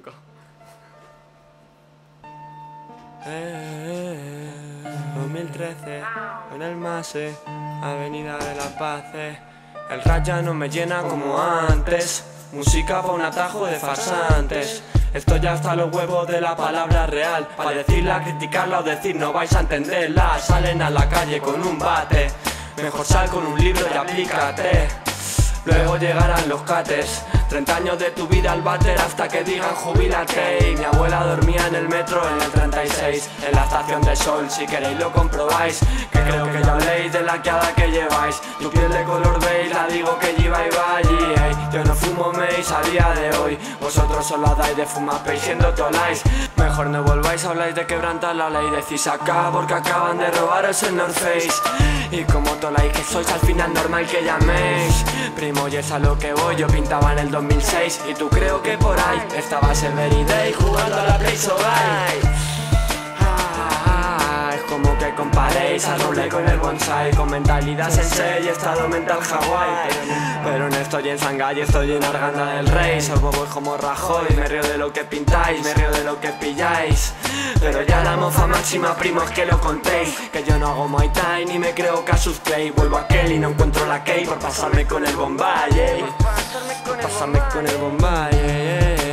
loco. 2013, en el Mase, Avenida de la Paz. El rap ya no me llena como antes. Música pa' un atajo de farsantes. Estoy ya hasta los huevos de la palabra real. Pa' decirla, criticarla o decir no vais a entenderla. Salen a la calle con un bate. Mejor sal con un libro y aplícate. Luego llegarán los cates. 30 años de tu vida al váter hasta que digan jubílate. Y mi abuela dormía en el metro en el 36, en la estación de Sol, si queréis lo comprobáis. Que creo que ya habléis de la queada que lleváis. Tu piel de color beige, la digo que lleva y va allí, ey. Yo no fumo meis a día de hoy. Vosotros solo dais de fumar peis siendo toláis. Mejor no volváis a hablar de quebrantar la ley. Decís acá porque acaban de robaros el North Face. Y como toláis que sois al final normal que llaméis. Primo, y es a lo que voy, yo pintaba en el 2006 y tú creo que por ahí estabas el Very Day jugando a la Play So Bye. Es como que comparéis a Roble con el bonsai, con mentalidad sensei y estado mental Hawaii. Pero no estoy en Shanghái, estoy en Arganda del Rey. Soy bobo como Rajoy, me río de lo que pintáis, me río de lo que pilláis. Pero ya la mofa máxima, primo, es que lo contéis. Que yo no hago Muay Thai ni me creo Casus Clay. Vuelvo a aquel y no encuentro la key por pasarme con el Bombay, pasarme con el Bombay,